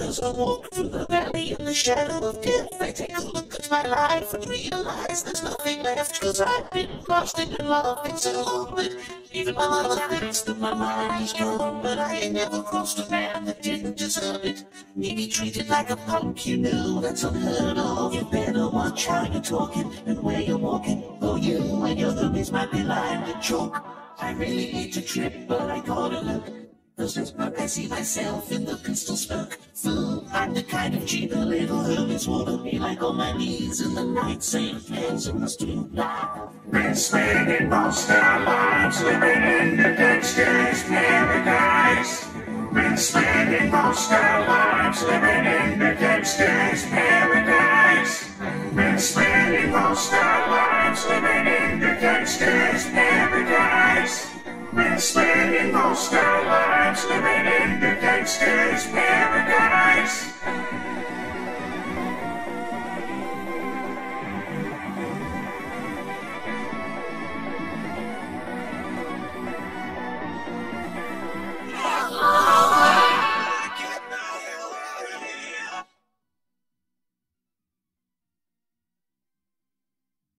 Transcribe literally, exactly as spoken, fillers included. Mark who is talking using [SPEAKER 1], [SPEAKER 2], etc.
[SPEAKER 1] As I walk through the valley in the shadow of death, I take a look at my life and realize there's nothing left. Cause I've been lost in love and so long that even my mother thinks that my mind is gone. But I ain't never crossed a man that didn't deserve it. Me be treated like a punk, you know, that's unheard of. You better watch how you're talking and where you're walking, or you and your homies might be lined in chalk. I really hate to trip, but I gotta look. Cause just but I see myself in the pistol smoke. Fool, I'm the kind of G the little homies wanna be, like on my knees in the night saying prayers in the street light. Been spending most of our lives living in the gangster's paradise. Been spending most of our lives living in the gangster's paradise. Been spending most of our lives living in the gangster's paradise. Been spending most of our lives living in the gangster's paradise.